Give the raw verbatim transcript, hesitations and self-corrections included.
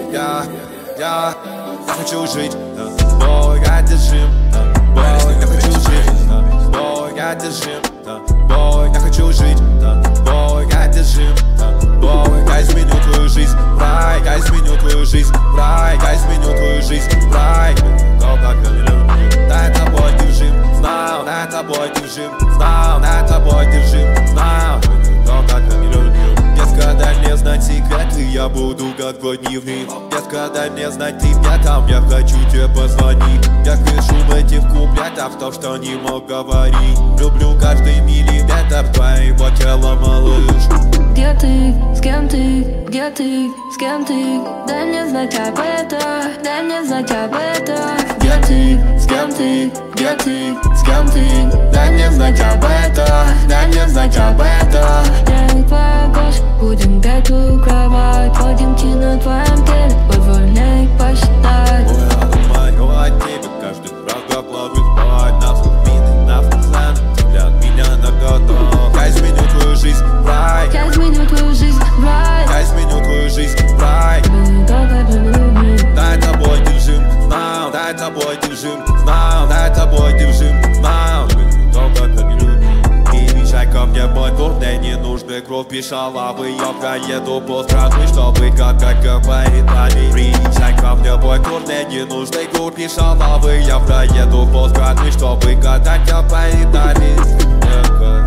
Я, я, я хочу жить с тобой одержим, тобой я хочу жить с тобой одержим, тобой я хочу жить с тобой одержим, тобой я изменю твою жизнь в рай, я изменю твою жизнь в рай, я изменю твою жизнь в рай. То, как я люблю, над тобой держим, знал, над тобой держим, знал, над тобой держим, знал. То, как я люблю. Детка, дай мне знать секреты, я буду как твой дневник. Детка, дай мне знать ты где там, я хочу тебе позвонить. Я пишу в этих куплетах то, что не мог говорить. Люблю каждый миллиметр твоего тела, малыш. Где ты, с кем ты, где ты, с кем ты? Дай мне знать об этом, дай мне знать об этом. Где ты, с кем ты, где ты, с кем ты? Дай мне знать об этом, дай мне знать об этом. Дай погош, будем греть твою кровать, пойдемте на твоем теле, позвольняй посчитать. Ой, я думаю о тебе, каждый раз ложусь спать. На вкус мины, на вкус цены, для меня наготов. Я изменю твою жизнь в рай, Я изменю твою жизнь в рай, я изменю твою жизнь в рай. Дай тобой держим, знал, дай тобой держим, знал, дай тобой держим, знал. То, как я люблю. Приезжай ко мне, мой дурный, не нужны кровь и шалавы. Я проеду по страны, чтобы как говорит Али. Приезжай ко мне, мой дурный, не нужны кровь и шалавы. Я проеду по страны, чтобы гадать, я по Италии.